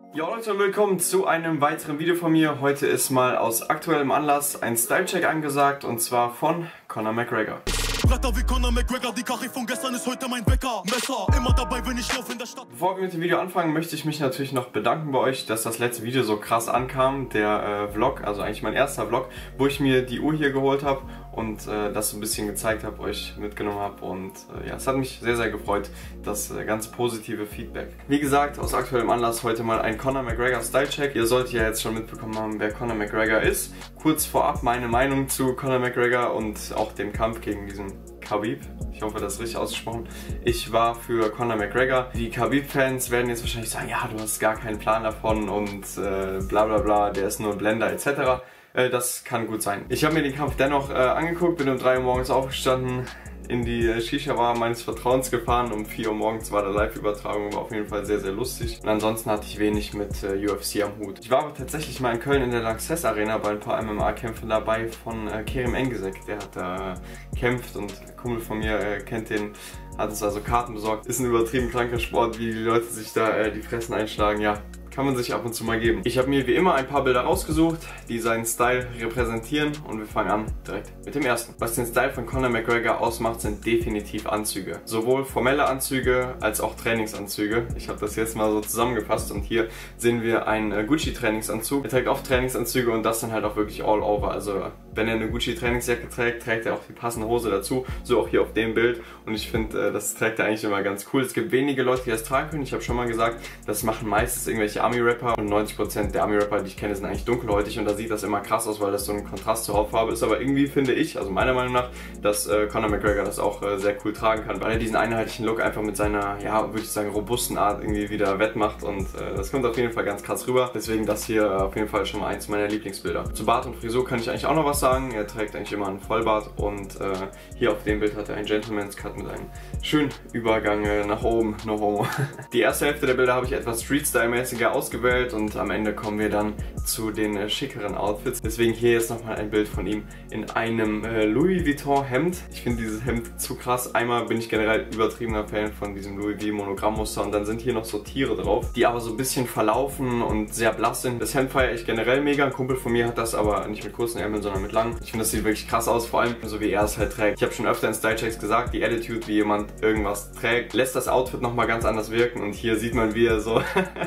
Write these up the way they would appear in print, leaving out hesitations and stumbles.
Ja Leute, willkommen zu einem weiteren Video von mir. Heute ist mal aus aktuellem Anlass ein Style-Check angesagt und zwar von Conor McGregor. Bretter wie Conor McGregor, die Kachel von gestern ist heute mein Wecker. Messer, immer dabei, wenn ich laufe in der Stadt. Bevor wir mit dem Video anfangen, möchte ich mich natürlich noch bedanken bei euch, dass das letzte Video so krass ankam. Der Vlog, also eigentlich mein erster Vlog, wo ich mir die Uhr hier geholt habe und das so ein bisschen gezeigt habe, euch mitgenommen habe. Und ja, es hat mich sehr, sehr gefreut, das ganz positive Feedback. Wie gesagt, aus aktuellem Anlass heute mal ein Conor McGregor Style-Check. Ihr solltet ja jetzt schon mitbekommen haben, wer Conor McGregor ist. Kurz vorab meine Meinung zu Conor McGregor und auch dem Kampf gegen diesen Khabib. Ich hoffe, das ist richtig ausgesprochen. Ich war für Conor McGregor. Die Khabib-Fans werden jetzt wahrscheinlich sagen, ja, du hast gar keinen Plan davon und bla bla bla, der ist nur ein Blender etc. Das kann gut sein. Ich habe mir den Kampf dennoch angeguckt, bin um 3 Uhr morgens aufgestanden, in die Shisha-Bar meines Vertrauens gefahren. Um 4 Uhr morgens war der Live-Übertragung, war auf jeden Fall sehr, sehr lustig. Und ansonsten hatte ich wenig mit UFC am Hut. Ich war aber tatsächlich mal in Köln in der Lanxess Arena bei ein paar MMA-Kämpfen dabei von Kerim Engizek. Der hat da gekämpft und ein Kumpel von mir kennt den, hat uns also Karten besorgt. Ist ein übertrieben kranker Sport, wie die Leute sich da die Fressen einschlagen. Ja, kann man sich ab und zu mal geben. Ich habe mir wie immer ein paar Bilder rausgesucht, die seinen Style repräsentieren und wir fangen an direkt mit dem ersten. Was den Style von Conor McGregor ausmacht, sind definitiv Anzüge. Sowohl formelle Anzüge als auch Trainingsanzüge. Ich habe das jetzt mal so zusammengefasst und hier sehen wir einen Gucci Trainingsanzug. Er trägt oft Trainingsanzüge und das dann halt auch wirklich all over. Also wenn er eine Gucci Trainingsjacke trägt, trägt er auch die passende Hose dazu. So auch hier auf dem Bild und ich finde, das trägt er eigentlich immer ganz cool. Es gibt wenige Leute, die das tragen können. Ich habe schon mal gesagt, das machen meistens irgendwelche Army-Rapper und 90% der Army-Rapper, die ich kenne, sind eigentlich dunkelhäutig und da sieht das immer krass aus, weil das so ein Kontrast zur Hautfarbe ist. Aber irgendwie finde ich, also meiner Meinung nach, dass Conor McGregor das auch sehr cool tragen kann, weil er diesen einheitlichen Look einfach mit seiner, ja, würde ich sagen, robusten Art irgendwie wieder wettmacht und das kommt auf jeden Fall ganz krass rüber. Deswegen das hier auf jeden Fall schon mal eins meiner Lieblingsbilder. Zu Bart und Frisur kann ich eigentlich auch noch was sagen. Er trägt eigentlich immer einen Vollbart und hier auf dem Bild hat er einen Gentleman's Cut mit einem schönen Übergang nach oben, no homo. Die erste Hälfte der Bilder habe ich etwas Street-Style-mäßiger ausgewählt und am Ende kommen wir dann zu den schickeren Outfits. Deswegen hier jetzt nochmal ein Bild von ihm in einem Louis Vuitton Hemd. Ich finde dieses Hemd zu krass. Einmal bin ich generell übertriebener Fan von diesem Louis V Monogrammmuster und dann sind hier noch so Tiere drauf, die aber so ein bisschen verlaufen und sehr blass sind. Das Hemd feiere ich generell mega. Ein Kumpel von mir hat das aber nicht mit kurzen Ärmeln, sondern mit langen. Ich finde, das sieht wirklich krass aus, vor allem so wie er es halt trägt. Ich habe schon öfter in Style-Checks gesagt, die Attitude, wie jemand irgendwas trägt, lässt das Outfit nochmal ganz anders wirken und hier sieht man, wie er so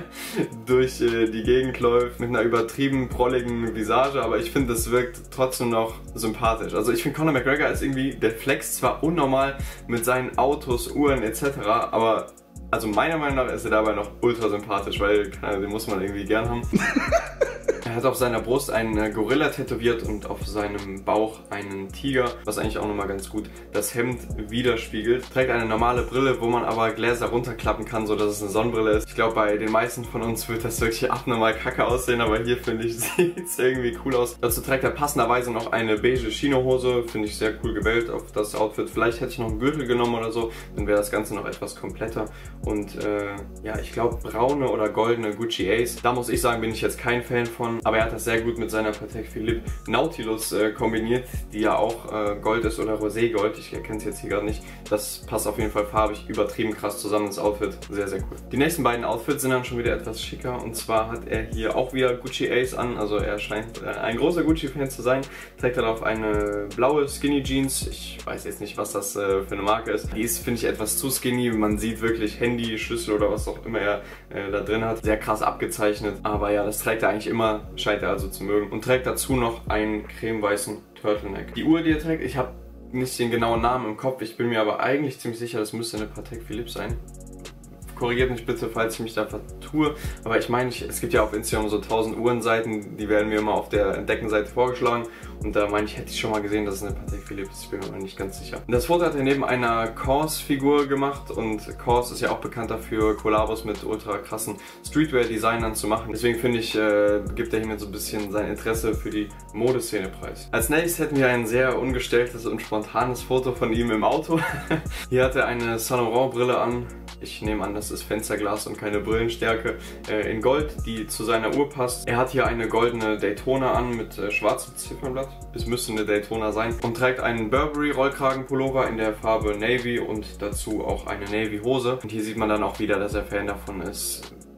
durch die Gegend läuft mit einer übertrieben prolligen Visage, aber ich finde, das wirkt trotzdem noch sympathisch. Also ich finde, Conor McGregor ist irgendwie, der flext zwar unnormal mit seinen Autos, Uhren etc., aber also meiner Meinung nach ist er dabei noch ultra sympathisch, weil den muss man irgendwie gern haben. Er hat auf seiner Brust einen Gorilla tätowiert und auf seinem Bauch einen Tiger, was eigentlich auch nochmal ganz gut das Hemd widerspiegelt. Trägt eine normale Brille, wo man aber Gläser runterklappen kann, so dass es eine Sonnenbrille ist. Ich glaube, bei den meisten von uns wird das wirklich abnormal kacke aussehen, aber hier finde ich, sieht es irgendwie cool aus. Dazu trägt er passenderweise noch eine beige Chinohose, finde ich sehr cool gewählt auf das Outfit. Vielleicht hätte ich noch einen Gürtel genommen oder so, dann wäre das Ganze noch etwas kompletter. Und ja, ich glaube braune oder goldene Gucci Ace. Da muss ich sagen, bin ich jetzt kein Fan von. Aber er hat das sehr gut mit seiner Patek Philippe Nautilus kombiniert, die ja auch Gold ist oder Roségold. Ich erkenne es jetzt hier gerade nicht. Das passt auf jeden Fall farbig übertrieben krass zusammen ins Outfit. Sehr, sehr cool. Die nächsten beiden Outfits sind dann schon wieder etwas schicker. Und zwar hat er hier auch wieder Gucci Ace an. Also er scheint ein großer Gucci-Fan zu sein. Trägt darauf eine blaue Skinny Jeans. Ich weiß jetzt nicht, was das für eine Marke ist. Die ist, finde ich, etwas zu skinny. Man sieht wirklich Handy, Schlüssel oder was auch immer er da drin hat. Sehr krass abgezeichnet. Aber ja, das trägt er eigentlich immer. Scheint er also zu mögen und trägt dazu noch einen cremeweißen Turtleneck. Die Uhr, die er trägt, ich habe nicht den genauen Namen im Kopf, ich bin mir aber eigentlich ziemlich sicher, das müsste eine Patek Philippe sein. Korrigiert mich bitte, falls ich mich da vertue, aber ich meine, es gibt ja auf Instagram so 1000 Uhrenseiten, die werden mir immer auf der Entdeckenseite vorgeschlagen und da meine ich, hätte ich schon mal gesehen, dass es eine Patek Philippe ist, ich bin mir aber nicht ganz sicher. Und das Foto hat er neben einer Kaws-Figur gemacht und Kaws ist ja auch bekannt dafür, Kollabos mit ultra krassen Streetwear-Designern zu machen. Deswegen finde ich, gibt er hiermit so ein bisschen sein Interesse für die Modeszene preis. Als nächstes hätten wir ein sehr ungestelltes und spontanes Foto von ihm im Auto. Hier hat er eine Saint Laurent Brille an. Ich nehme an, das ist Fensterglas und keine Brillenstärke, in Gold, die zu seiner Uhr passt. Er hat hier eine goldene Daytona an mit schwarzem Ziffernblatt. Es müsste eine Daytona sein. Und trägt einen Burberry Rollkragenpullover in der Farbe Navy und dazu auch eine Navy Hose. Und hier sieht man dann auch wieder, dass er Fan davon ist,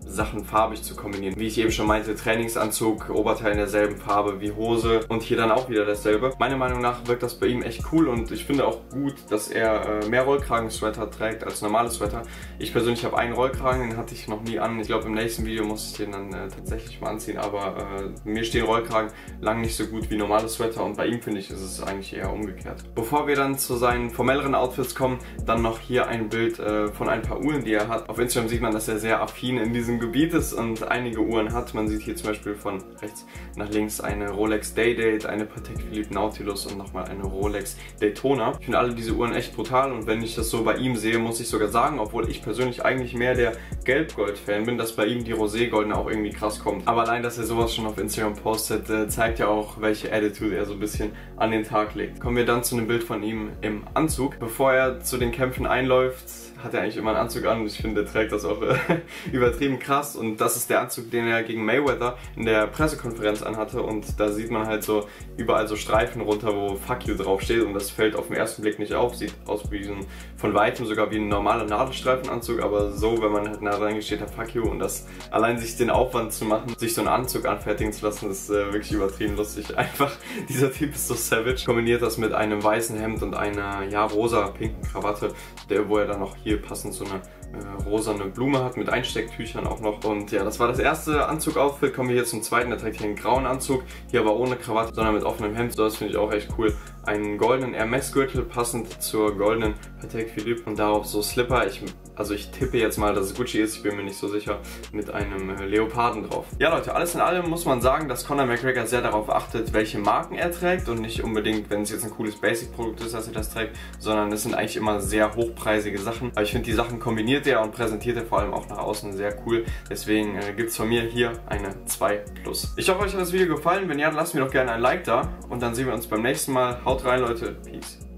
Sachen farbig zu kombinieren. Wie ich eben schon meinte, Trainingsanzug, Oberteil in derselben Farbe wie Hose und hier dann auch wieder dasselbe. Meiner Meinung nach wirkt das bei ihm echt cool und ich finde auch gut, dass er mehr Rollkragen-Sweater trägt als normale Sweater. Ich persönlich habe einen Rollkragen, den hatte ich noch nie an. Ich glaube, im nächsten Video muss ich den dann tatsächlich mal anziehen, aber mir stehen Rollkragen lang nicht so gut wie normale Sweater und bei ihm finde ich, ist es eigentlich eher umgekehrt. Bevor wir dann zu seinen formelleren Outfits kommen, dann noch hier ein Bild von ein paar Uhren, die er hat. Auf Instagram sieht man, dass er sehr affin in diesem Gebiet ist und einige Uhren hat. Man sieht hier zum Beispiel von rechts nach links eine Rolex Day-Date, eine Patek Philippe Nautilus und nochmal eine Rolex Daytona. Ich finde alle diese Uhren echt brutal und wenn ich das so bei ihm sehe, muss ich sogar sagen, obwohl ich persönlich eigentlich mehr der Gelb-Gold-Fan bin, dass bei ihm die Rosé-Goldene auch irgendwie krass kommt. Aber allein, dass er sowas schon auf Instagram postet, zeigt ja auch, welche Attitude er so ein bisschen an den Tag legt. Kommen wir dann zu einem Bild von ihm im Anzug. Bevor er zu den Kämpfen einläuft, hat er eigentlich immer einen Anzug an und ich finde, er trägt das auch übertrieben krass und das ist der Anzug, den er gegen Mayweather in der Pressekonferenz anhatte und da sieht man halt so überall so Streifen runter, wo Fuck you draufsteht und das fällt auf den ersten Blick nicht auf, sieht aus wie so ein, von weitem sogar wie ein normaler Nadelstreifenanzug, aber so, wenn man halt nah dran steht, da Fuck you und das allein sich den Aufwand zu machen, sich so einen Anzug anfertigen zu lassen, ist wirklich übertrieben lustig. Einfach, dieser Typ ist so savage. Kombiniert das mit einem weißen Hemd und einer, ja, rosa-pinken Krawatte, wo er dann noch hier passend so eine rosane Blume hat mit Einstecktüchern auch noch. Und ja, das war das erste Anzug-Outfit. Kommen wir hier zum zweiten. Der trägt hier einen grauen Anzug, hier aber ohne Krawatte, sondern mit offenem Hemd. Das finde ich auch echt cool. Einen goldenen Hermes-Gürtel passend zur goldenen Patek Philippe und darauf so Slipper. Ich tippe jetzt mal, dass es Gucci ist, ich bin mir nicht so sicher, mit einem Leoparden drauf. Ja Leute, alles in allem muss man sagen, dass Conor McGregor sehr darauf achtet, welche Marken er trägt und nicht unbedingt, wenn es jetzt ein cooles Basic-Produkt ist, dass er das trägt, sondern es sind eigentlich immer sehr hochpreisige Sachen. Aber ich finde, die Sachen kombiniert er und präsentiert er vor allem auch nach außen sehr cool. Deswegen gibt es von mir hier eine 2+. Ich hoffe, euch hat das Video gefallen. Wenn ja, dann lasst mir doch gerne ein Like da und dann sehen wir uns beim nächsten Mal. Haut rein, Leute. Peace.